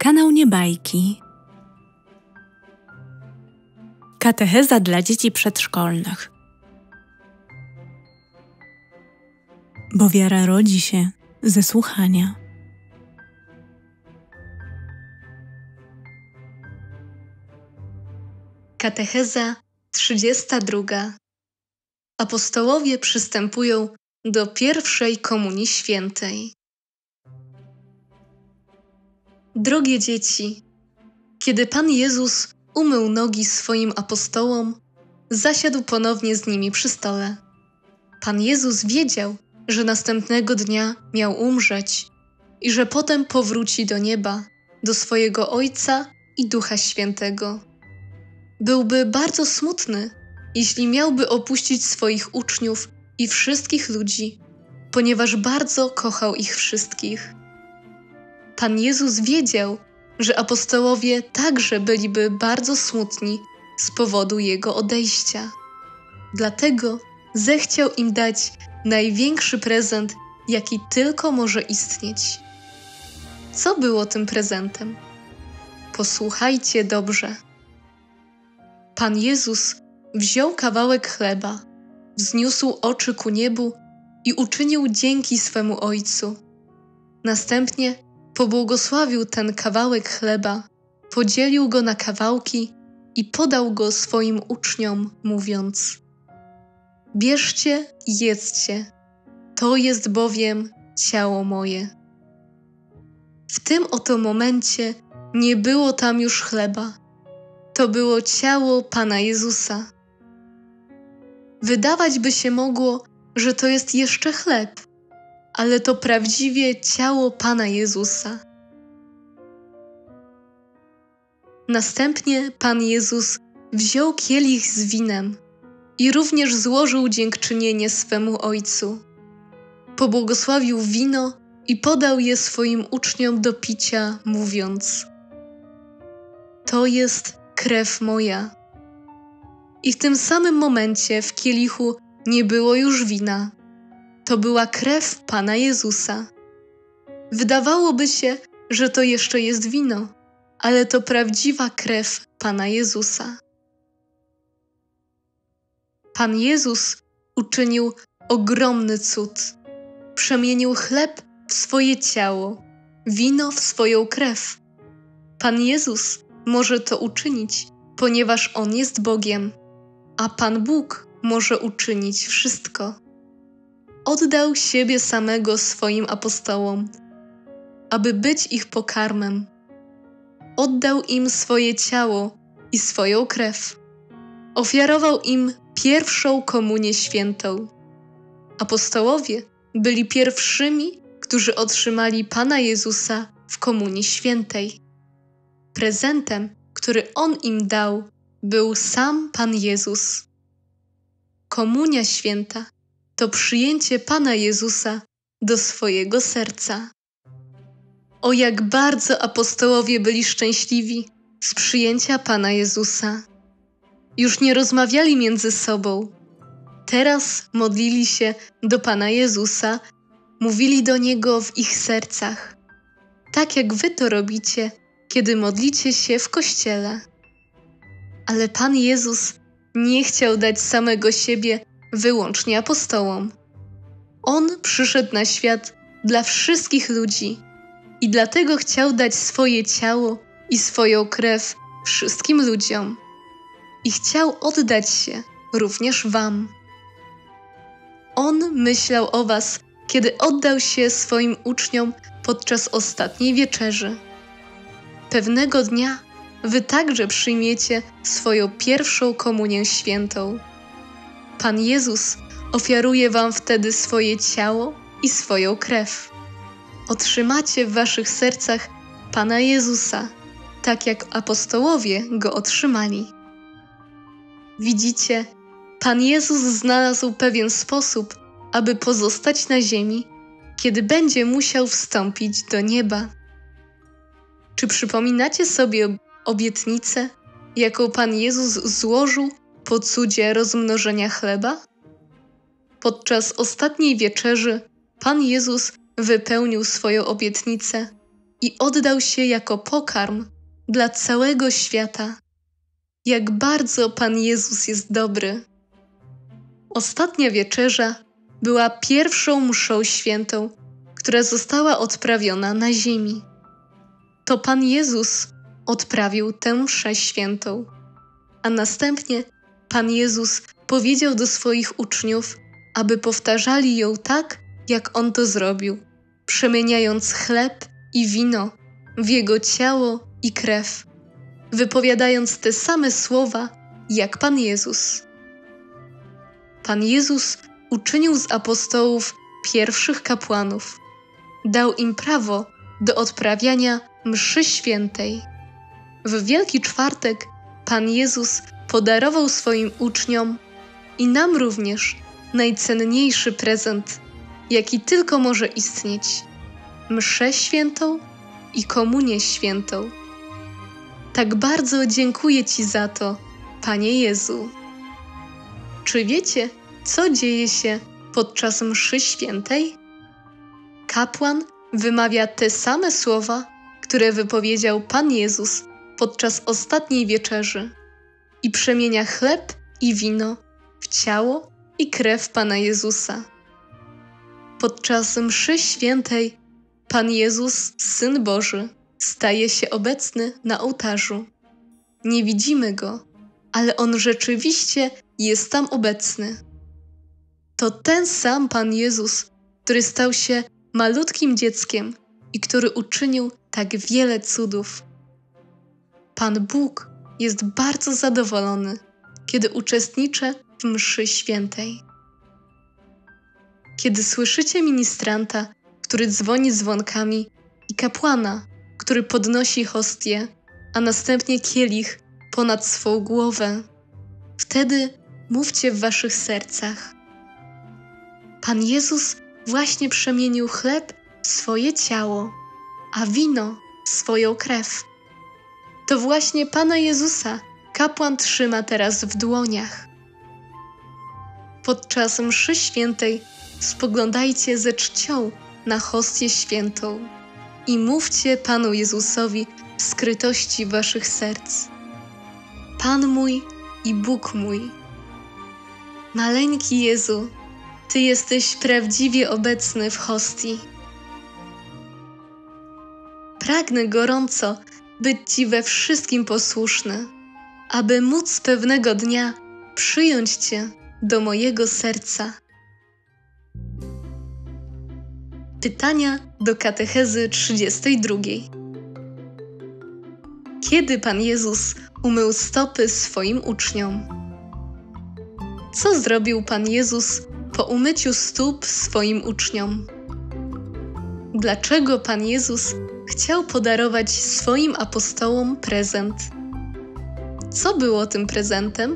Kanał Niebajki. Katecheza dla dzieci przedszkolnych. Bo wiara rodzi się ze słuchania. Katecheza 32. Apostołowie przystępują do pierwszej komunii świętej. Drogie dzieci, kiedy Pan Jezus umył nogi swoim apostołom, zasiadł ponownie z nimi przy stole. Pan Jezus wiedział, że następnego dnia miał umrzeć i że potem powróci do nieba, do swojego Ojca i Ducha Świętego. Byłby bardzo smutny, jeśli miałby opuścić swoich uczniów i wszystkich ludzi, ponieważ bardzo kochał ich wszystkich. Pan Jezus wiedział, że apostołowie także byliby bardzo smutni z powodu Jego odejścia. Dlatego zechciał im dać największy prezent, jaki tylko może istnieć. Co było tym prezentem? Posłuchajcie dobrze. Pan Jezus wziął kawałek chleba, wzniósł oczy ku niebu i uczynił dzięki swemu Ojcu. Następnie pobłogosławił ten kawałek chleba, podzielił go na kawałki i podał go swoim uczniom, mówiąc: bierzcie i jedzcie, to jest bowiem ciało moje. W tym oto momencie nie było tam już chleba. To było ciało Pana Jezusa. Wydawać by się mogło, że to jest jeszcze chleb, ale to prawdziwie ciało Pana Jezusa. Następnie Pan Jezus wziął kielich z winem i również złożył dziękczynienie swemu Ojcu. Pobłogosławił wino i podał je swoim uczniom do picia, mówiąc: to jest krew moja. I w tym samym momencie w kielichu nie było już wina. To była krew Pana Jezusa. Wydawałoby się, że to jeszcze jest wino, ale to prawdziwa krew Pana Jezusa. Pan Jezus uczynił ogromny cud. Przemienił chleb w swoje ciało, wino w swoją krew. Pan Jezus może to uczynić, ponieważ On jest Bogiem, a Pan Bóg może uczynić wszystko. Oddał siebie samego swoim apostołom, aby być ich pokarmem. Oddał im swoje ciało i swoją krew. Ofiarował im pierwszą komunię świętą. Apostołowie byli pierwszymi, którzy otrzymali Pana Jezusa w komunii świętej. Prezentem, który On im dał, był sam Pan Jezus. Komunia święta to przyjęcie Pana Jezusa do swojego serca. O, jak bardzo apostołowie byli szczęśliwi z przyjęcia Pana Jezusa. Już nie rozmawiali między sobą. Teraz modlili się do Pana Jezusa, mówili do Niego w ich sercach. Tak jak wy to robicie, kiedy modlicie się w kościele. Ale Pan Jezus nie chciał dać samego siebie wyłącznie apostołom. On przyszedł na świat dla wszystkich ludzi i dlatego chciał dać swoje ciało i swoją krew wszystkim ludziom. I chciał oddać się również wam. On myślał o was, kiedy oddał się swoim uczniom podczas ostatniej wieczerzy. Pewnego dnia wy także przyjmiecie swoją pierwszą komunię świętą. Pan Jezus ofiaruje wam wtedy swoje ciało i swoją krew. Otrzymacie w waszych sercach Pana Jezusa, tak jak apostołowie Go otrzymali. Widzicie, Pan Jezus znalazł pewien sposób, aby pozostać na ziemi, kiedy będzie musiał wstąpić do nieba. Czy przypominacie sobie obietnicę, jaką Pan Jezus złożył po cudzie rozmnożenia chleba? Podczas ostatniej wieczerzy Pan Jezus wypełnił swoją obietnicę i oddał się jako pokarm dla całego świata. Jak bardzo Pan Jezus jest dobry. Ostatnia wieczerza była pierwszą mszą świętą, która została odprawiona na ziemi. To Pan Jezus odprawił tę mszę świętą, a następnie Pan Jezus powiedział do swoich uczniów, aby powtarzali ją tak, jak On to zrobił, przemieniając chleb i wino w Jego ciało i krew, wypowiadając te same słowa, jak Pan Jezus. Pan Jezus uczynił z apostołów pierwszych kapłanów. Dał im prawo do odprawiania mszy świętej. W Wielki Czwartek Pan Jezus podarował swoim uczniom i nam również najcenniejszy prezent, jaki tylko może istnieć – mszę świętą i komunię świętą. Tak bardzo dziękuję Ci za to, Panie Jezu. Czy wiecie, co dzieje się podczas mszy świętej? Kapłan wymawia te same słowa, które wypowiedział Pan Jezus podczas ostatniej wieczerzy i przemienia chleb i wino w ciało i krew Pana Jezusa. Podczas mszy świętej Pan Jezus, Syn Boży, staje się obecny na ołtarzu. Nie widzimy Go, ale On rzeczywiście jest tam obecny. To ten sam Pan Jezus, który stał się malutkim dzieckiem i który uczynił tak wiele cudów. Pan Bóg jest bardzo zadowolony, kiedy uczestniczę w mszy świętej. Kiedy słyszycie ministranta, który dzwoni dzwonkami, i kapłana, który podnosi hostię, a następnie kielich ponad swą głowę, wtedy mówcie w waszych sercach: Pan Jezus właśnie przemienił chleb w swoje ciało, a wino w swoją krew. To właśnie Pana Jezusa kapłan trzyma teraz w dłoniach. Podczas mszy świętej spoglądajcie ze czcią na hostię świętą i mówcie Panu Jezusowi w skrytości waszych serc: Pan mój i Bóg mój. Maleńki Jezu, Ty jesteś prawdziwie obecny w hostii. Pragnę gorąco być Ci we wszystkim posłuszny, aby móc pewnego dnia przyjąć Cię do mojego serca. Pytania do katechezy 32. Kiedy Pan Jezus umył stopy swoim uczniom? Co zrobił Pan Jezus po umyciu stóp swoim uczniom? Dlaczego Pan Jezus chciał podarować swoim apostołom prezent? Co było tym prezentem?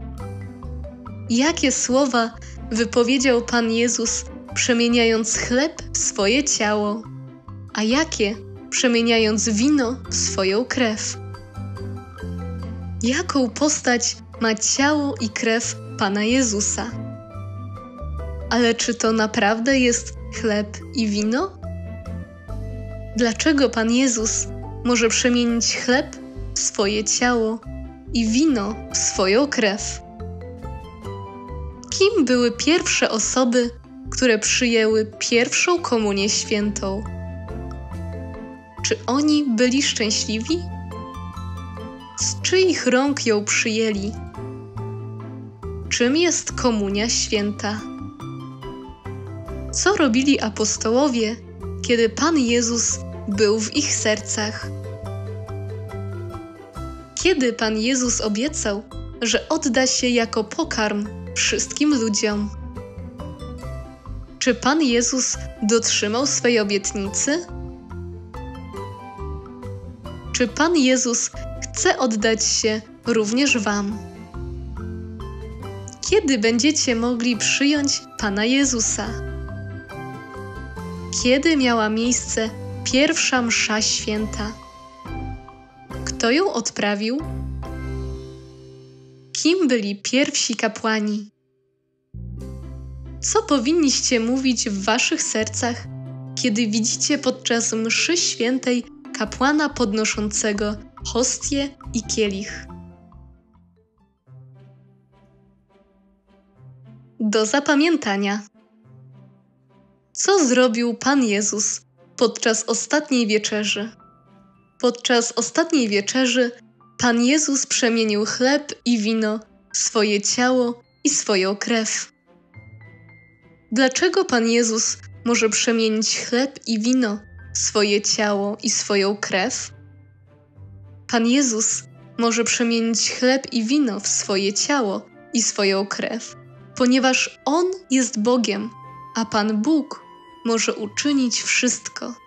Jakie słowa wypowiedział Pan Jezus, przemieniając chleb w swoje ciało, a jakie przemieniając wino w swoją krew? Jaką postać ma ciało i krew Pana Jezusa? Ale czy to naprawdę jest chleb i wino? Dlaczego Pan Jezus może przemienić chleb w swoje ciało i wino w swoją krew? Kim były pierwsze osoby, które przyjęły pierwszą komunię świętą? Czy oni byli szczęśliwi? Z czyich rąk ją przyjęli? Czym jest komunia święta? Co robili apostołowie, kiedy Pan Jezus był w ich sercach? Kiedy Pan Jezus obiecał, że odda się jako pokarm wszystkim ludziom? Czy Pan Jezus dotrzymał swej obietnicy? Czy Pan Jezus chce oddać się również Wam? Kiedy będziecie mogli przyjąć Pana Jezusa? Kiedy miała miejsce pierwsza msza święta? Kto ją odprawił? Kim byli pierwsi kapłani? Co powinniście mówić w waszych sercach, kiedy widzicie podczas mszy świętej kapłana podnoszącego hostię i kielich. Do zapamiętania. Co zrobił Pan Jezus podczas ostatniej wieczerzy? Podczas ostatniej wieczerzy Pan Jezus przemienił chleb i wino w swoje ciało i swoją krew. Dlaczego Pan Jezus może przemienić chleb i wino w swoje ciało i swoją krew? Pan Jezus może przemienić chleb i wino w swoje ciało i swoją krew, ponieważ On jest Bogiem, a Pan Bóg może uczynić wszystko.